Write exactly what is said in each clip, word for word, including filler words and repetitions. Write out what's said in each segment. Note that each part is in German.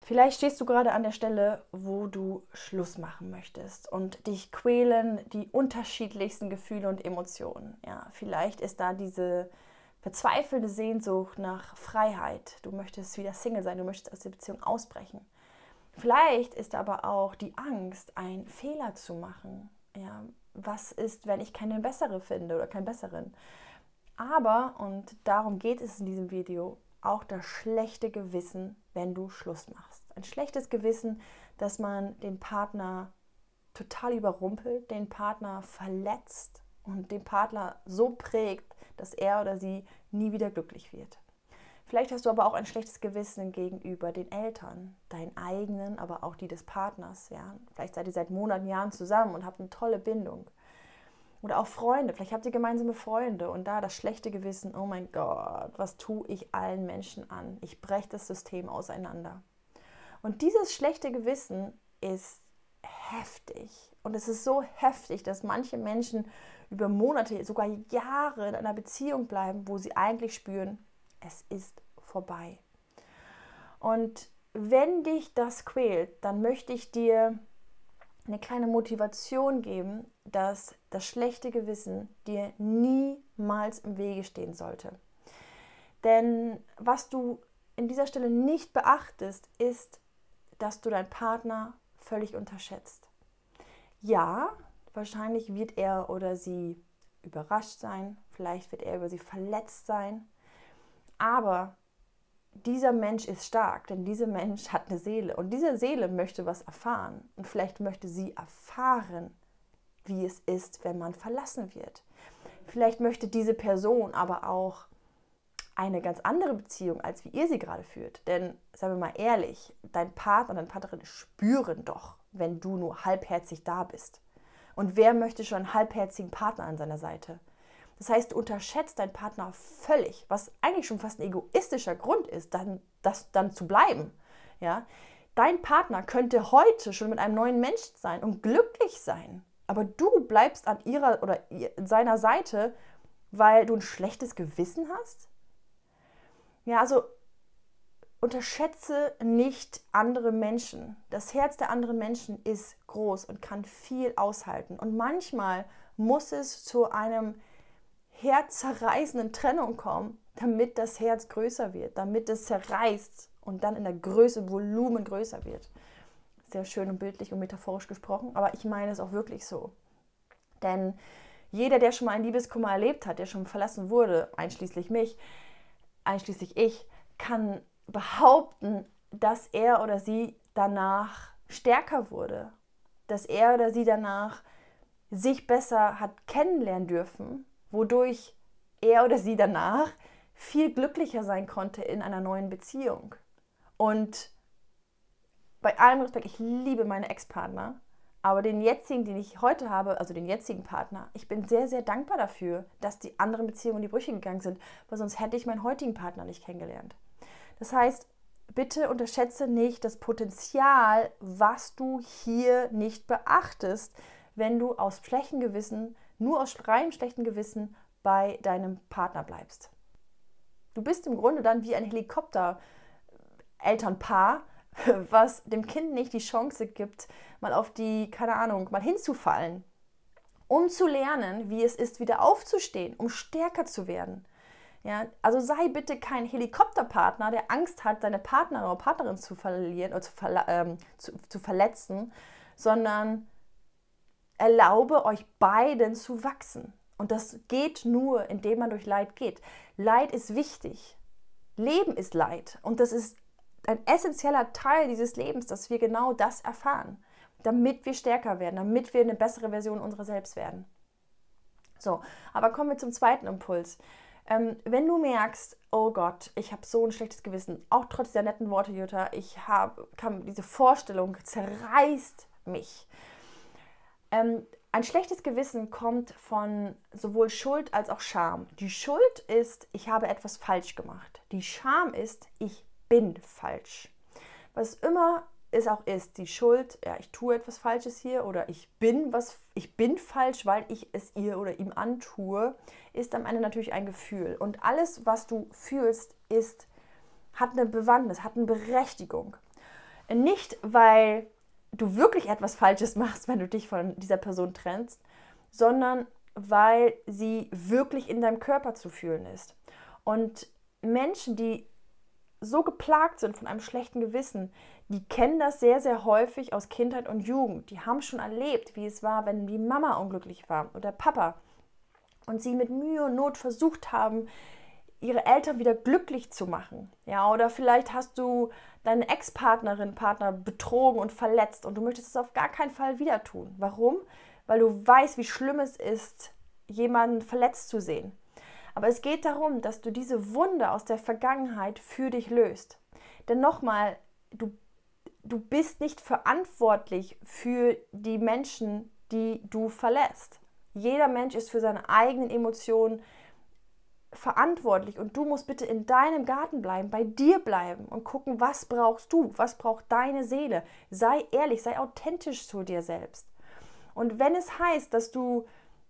Vielleicht stehst du gerade an der Stelle, wo du Schluss machen möchtest und dich quälen die unterschiedlichsten Gefühle und Emotionen. Ja, vielleicht ist da diese verzweifelnde Sehnsucht nach Freiheit. Du möchtest wieder Single sein, du möchtest aus der Beziehung ausbrechen. Vielleicht ist aber auch die Angst, einen Fehler zu machen. Ja, was ist, wenn ich keine bessere finde oder keinen besseren? Aber, und darum geht es in diesem Video, auch das schlechte Gewissen, wenn du Schluss machst. Ein schlechtes Gewissen, dass man den Partner total überrumpelt, den Partner verletzt und den Partner so prägt, dass er oder sie nie wieder glücklich wird. Vielleicht hast du aber auch ein schlechtes Gewissen gegenüber den Eltern, deinen eigenen, aber auch die des Partners. Ja? Vielleicht seid ihr seit Monaten, Jahren zusammen und habt eine tolle Bindung. Oder auch Freunde, vielleicht habt ihr gemeinsame Freunde und da das schlechte Gewissen, oh mein Gott, was tue ich allen Menschen an? Ich breche das System auseinander. Und dieses schlechte Gewissen ist heftig. Und es ist so heftig, dass manche Menschen über Monate, sogar Jahre in einer Beziehung bleiben, wo sie eigentlich spüren, es ist vorbei. Und wenn dich das quält, dann möchte ich dir eine kleine Motivation geben, dass das schlechte Gewissen dir niemals im Wege stehen sollte. Denn was du in dieser Stelle nicht beachtest, ist, dass du deinen Partner völlig unterschätzt. Ja, wahrscheinlich wird er oder sie überrascht sein, vielleicht wird er oder sie verletzt sein, aber dieser Mensch ist stark, denn dieser Mensch hat eine Seele und diese Seele möchte was erfahren und vielleicht möchte sie erfahren, wie es ist, wenn man verlassen wird. Vielleicht möchte diese Person aber auch eine ganz andere Beziehung, als wie ihr sie gerade führt. Denn, sagen wir mal ehrlich, dein Partner und deine Partnerin spüren doch, wenn du nur halbherzig da bist. Und wer möchte schon einen halbherzigen Partner an seiner Seite? Das heißt, du unterschätzt deinen Partner völlig, was eigentlich schon fast ein egoistischer Grund ist, dann, das, dann zu bleiben. Ja? Dein Partner könnte heute schon mit einem neuen Menschen sein und glücklich sein, aber du bleibst an ihrer oder seiner Seite, weil du ein schlechtes Gewissen hast? Ja, also unterschätze nicht andere Menschen. Das Herz der anderen Menschen ist groß und kann viel aushalten. Und manchmal muss es zu einem herzzerreißenden Trennung kommen, damit das Herz größer wird, damit es zerreißt und dann in der Größe, Volumen größer wird. Sehr schön und bildlich und metaphorisch gesprochen, aber ich meine es auch wirklich so. Denn jeder, der schon mal einen Liebeskummer erlebt hat, der schon verlassen wurde, einschließlich mich, einschließlich ich, kann behaupten, dass er oder sie danach stärker wurde, dass er oder sie danach sich besser hat kennenlernen dürfen, wodurch er oder sie danach viel glücklicher sein konnte in einer neuen Beziehung. Und bei allem Respekt, ich liebe meine Ex-Partner, aber den jetzigen, den ich heute habe, also den jetzigen Partner, ich bin sehr, sehr dankbar dafür, dass die anderen Beziehungen in die Brüche gegangen sind, weil sonst hätte ich meinen heutigen Partner nicht kennengelernt. Das heißt, bitte unterschätze nicht das Potenzial, was du hier nicht beachtest, wenn du aus schlechtem Gewissen, nur aus reinem schlechten Gewissen bei deinem Partner bleibst. Du bist im Grunde dann wie ein Helikopter-Elternpaar, was dem Kind nicht die Chance gibt, mal auf die, keine Ahnung, mal hinzufallen, um zu lernen, wie es ist, wieder aufzustehen, um stärker zu werden. Ja, also sei bitte kein Helikopterpartner, der Angst hat, seine Partnerin oder Partnerin zu verlieren oder zu, verla ähm, zu, zu verletzen, sondern erlaube euch beiden zu wachsen. Und das geht nur, indem man durch Leid geht. Leid ist wichtig. Leben ist Leid. Und das ist ein essentieller Teil dieses Lebens, dass wir genau das erfahren, damit wir stärker werden, damit wir eine bessere Version unserer selbst werden. So, aber kommen wir zum zweiten Impuls. Ähm, wenn du merkst, oh Gott, ich habe so ein schlechtes Gewissen, auch trotz der netten Worte, Jutta, ich habe, kann, diese Vorstellung zerreißt mich. Ähm, ein schlechtes Gewissen kommt von sowohl Schuld als auch Scham. Die Schuld ist, ich habe etwas falsch gemacht. Die Scham ist, ich bin falsch. Was immer es auch ist, die Schuld, ja, ich tue etwas Falsches hier oder ich bin was, ich bin falsch, weil ich es ihr oder ihm antue, ist am Ende natürlich ein Gefühl. Und alles, was du fühlst, ist, hat eine Bewandtnis, hat eine Berechtigung. Nicht, weil du wirklich etwas Falsches machst, wenn du dich von dieser Person trennst, sondern weil sie wirklich in deinem Körper zu fühlen ist. Und Menschen, die so geplagt sind von einem schlechten Gewissen, die kennen das sehr, sehr häufig aus Kindheit und Jugend. Die haben schon erlebt, wie es war, wenn die Mama unglücklich war oder Papa und sie mit Mühe und Not versucht haben, ihre Eltern wieder glücklich zu machen. Ja, oder vielleicht hast du deine Ex-Partnerin, Partner betrogen und verletzt und du möchtest es auf gar keinen Fall wieder tun. Warum? Weil du weißt, wie schlimm es ist, jemanden verletzt zu sehen. Aber es geht darum, dass du diese Wunde aus der Vergangenheit für dich löst. Denn nochmal, du, du bist nicht verantwortlich für die Menschen, die du verlässt. Jeder Mensch ist für seine eigenen Emotionen verantwortlich und du musst bitte in deinem Garten bleiben, bei dir bleiben und gucken, was brauchst du, was braucht deine Seele. Sei ehrlich, sei authentisch zu dir selbst. Und wenn es heißt, dass du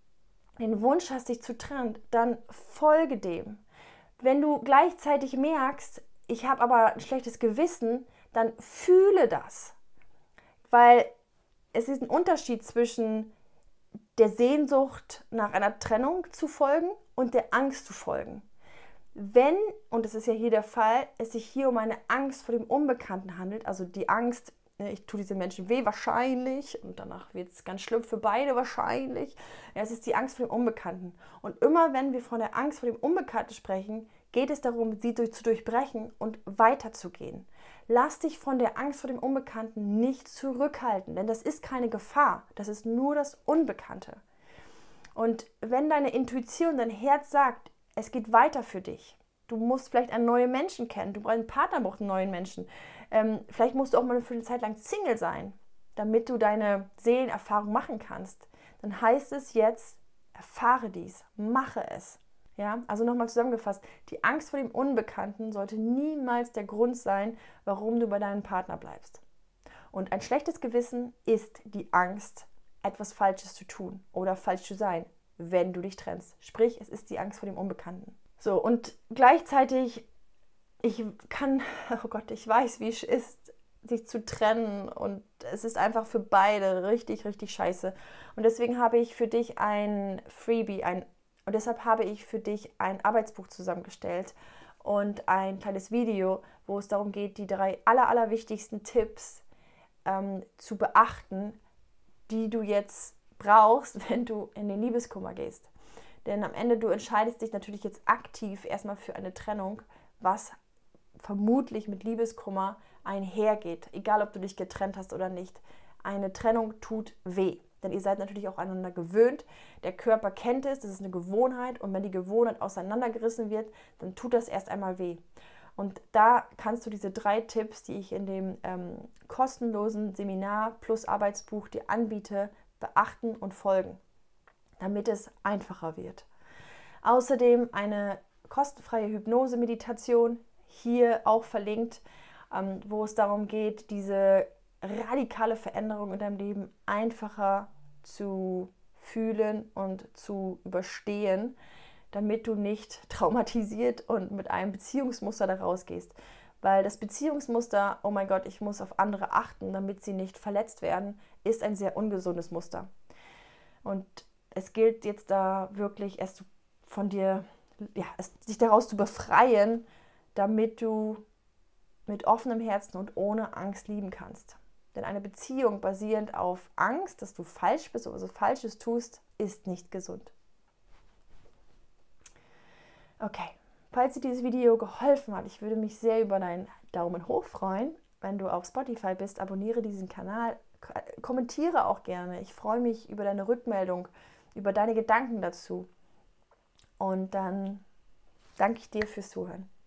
den Wunsch hast, dich zu trennen, dann folge dem. Wenn du gleichzeitig merkst, ich habe aber ein schlechtes Gewissen, dann fühle das. Weil es ist ein Unterschied zwischen der Sehnsucht nach einer Trennung zu folgen und der Angst zu folgen. Wenn, und das ist ja hier der Fall, es sich hier um eine Angst vor dem Unbekannten handelt, also die Angst, ich tue diesen Menschen weh, wahrscheinlich, und danach wird es ganz schlimm für beide wahrscheinlich. Ja, es ist die Angst vor dem Unbekannten. Und immer wenn wir von der Angst vor dem Unbekannten sprechen, geht es darum, sie durch, zu durchbrechen und weiterzugehen. Lass dich von der Angst vor dem Unbekannten nicht zurückhalten, denn das ist keine Gefahr, das ist nur das Unbekannte. Und wenn deine Intuition, dein Herz sagt, es geht weiter für dich, du musst vielleicht einen neuen Menschen kennen, du brauchst einen Partner, brauchst einen neuen Menschen, ähm, vielleicht musst du auch mal für eine Zeit lang Single sein, damit du deine Seelenerfahrung machen kannst, dann heißt es jetzt, erfahre dies, mache es. Ja, also nochmal zusammengefasst, die Angst vor dem Unbekannten sollte niemals der Grund sein, warum du bei deinem Partner bleibst. Und ein schlechtes Gewissen ist die Angst, etwas Falsches zu tun oder falsch zu sein, wenn du dich trennst. Sprich, es ist die Angst vor dem Unbekannten. So, und gleichzeitig, ich kann, oh Gott, ich weiß, wie es ist, sich zu trennen und es ist einfach für beide richtig, richtig scheiße. Und deswegen habe ich für dich ein Freebie, ein Und deshalb habe ich für dich ein Arbeitsbuch zusammengestellt und ein kleines Video, wo es darum geht, die drei aller, aller wichtigsten Tipps ähm, zu beachten, die du jetzt brauchst, wenn du in den Liebeskummer gehst. Denn am Ende, du entscheidest dich natürlich jetzt aktiv erstmal für eine Trennung, was vermutlich mit Liebeskummer einhergeht. Egal, ob du dich getrennt hast oder nicht. Eine Trennung tut weh. Denn ihr seid natürlich auch aneinander gewöhnt. Der Körper kennt es, das ist eine Gewohnheit. Und wenn die Gewohnheit auseinandergerissen wird, dann tut das erst einmal weh. Und da kannst du diese drei Tipps, die ich in dem ähm, kostenlosen Seminar plus Arbeitsbuch dir anbiete, beachten und folgen, damit es einfacher wird. Außerdem eine kostenfreie Hypnose-Meditation, hier auch verlinkt, ähm, wo es darum geht, diese radikale Veränderung in deinem Leben einfacher zu fühlen und zu überstehen, damit du nicht traumatisiert und mit einem Beziehungsmuster da rausgehst. Weil das Beziehungsmuster, oh mein Gott, ich muss auf andere achten, damit sie nicht verletzt werden, ist ein sehr ungesundes Muster. Und es gilt jetzt da wirklich erst von dir, ja, sich daraus zu befreien, damit du mit offenem Herzen und ohne Angst lieben kannst. Denn eine Beziehung basierend auf Angst, dass du falsch bist oder so Falsches tust, ist nicht gesund. Okay, falls dir dieses Video geholfen hat, ich würde mich sehr über deinen Daumen hoch freuen. Wenn du auf Spotify bist, abonniere diesen Kanal, kommentiere auch gerne. Ich freue mich über deine Rückmeldung, über deine Gedanken dazu. Und dann danke ich dir fürs Zuhören.